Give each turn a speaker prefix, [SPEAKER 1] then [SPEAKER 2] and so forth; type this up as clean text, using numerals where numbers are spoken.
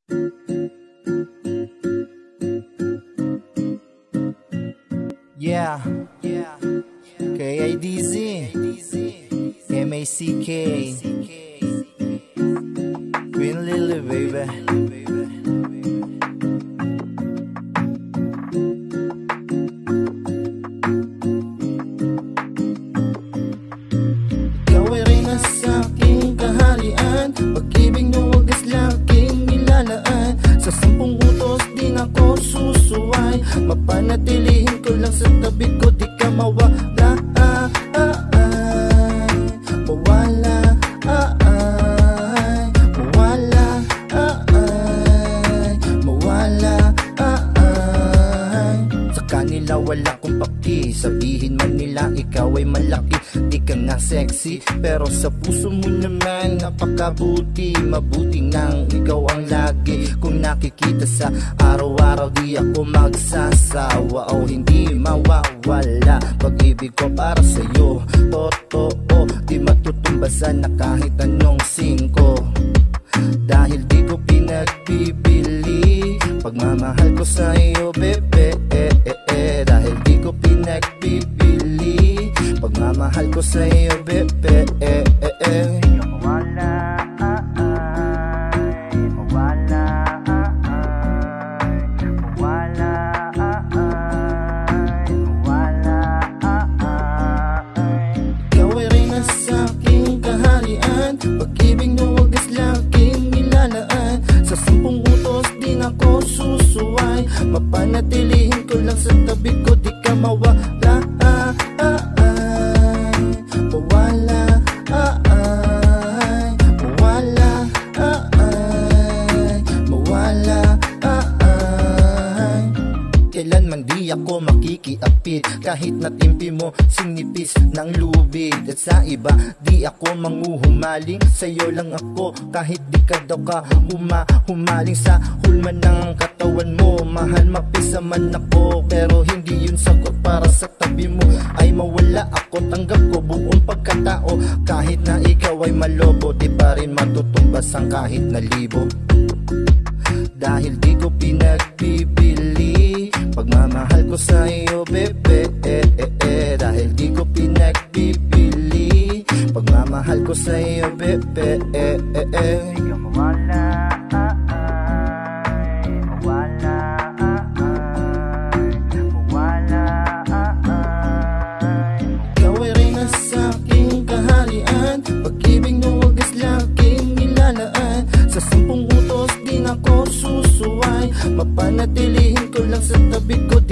[SPEAKER 1] Yeah, KIDZ, MACK, Queen Lily, baby. Ikaw ay reyna sa aking kaharian, pag-ibig na wagas laking nilalaan. Sa 10 utos din ako susuway, mapanatilihin ko lang sa tabi ko, di ka mawala. Mawala, mawala, mawala. Sa kanila wala kong paki, sabihin man nila ikaw ay malaki. Di ka nga sexy, pero sa puso mo naman napakabuti. Mabuti nang ikaw ang lagi kung nakikita sa araw-araw. Di ako magsasawa o hindi mawawala. Pag-ibig ko para sa'yo, totoo, di matutumbasan na kahit anong singko. Dahil di ko pinagbibili pagmamahal ko sa iyo, bebe. Dahil di ko pinagbibili pagmamahal ko sa iyo, bebe.
[SPEAKER 2] Mawala, mawala, mawala, mawala.
[SPEAKER 1] Ikaw ay reyna sa aking kaharian, pag-ibig na wagas laking nilalaan. Sa 10 utos din ako susuway, mapanatilihin ko lang sa tabi ko, di ka mawala. Mawala, mawala, mawala. Kailanman di ako makikiapit, kahit natimpi mo sinipis ng lubid. At sa iba di ako manghuhumaling, sa'yo lang ako kahit di ka daw ka humaling. Sa hulma ng katawan mo, mahal mapisa man ako, pero hindi yun sagot para sa tabi mo ay mawala ako. Tanggap ko buong pagkatao, kahit na ikaw ay malobo, di pa rin matutumbas ang kahit na libo. Dahil di ko pinagbibili pagmamahal ko sa iyo, bebe. Dahil di ko pinagbibili pagmamahal ko sa iyo, bebe.
[SPEAKER 2] Mawala, mawala, mawala.
[SPEAKER 1] Ikaw ay reyna sa aking kaharian, pag-ibig na wagas laking nilalaan. Sa 10 utos din ako susuway, mapanatilihin ko lang sa tabi ko,